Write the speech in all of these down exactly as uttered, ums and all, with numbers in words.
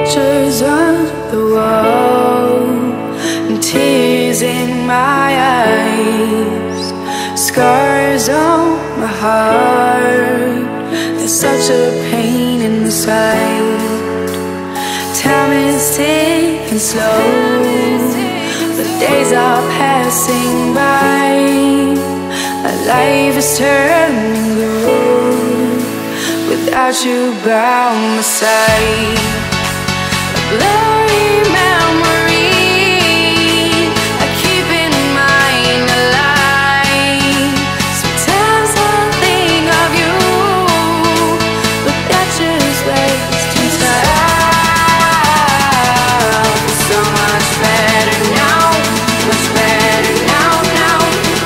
pictures on the wall and tears in my eyes, scars on my heart. There's such a pain inside. Time is ticking slow, but days are passing by. My life is turning blue without you by my side. A blurry memory I keep in mind alive. Sometimes I think of you, but that's just wasting time. So much better now, much better now, now.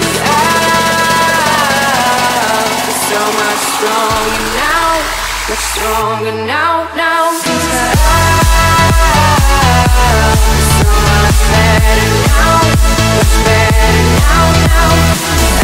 I'm so much stronger now, much stronger now, now. So much better now, much better now, now.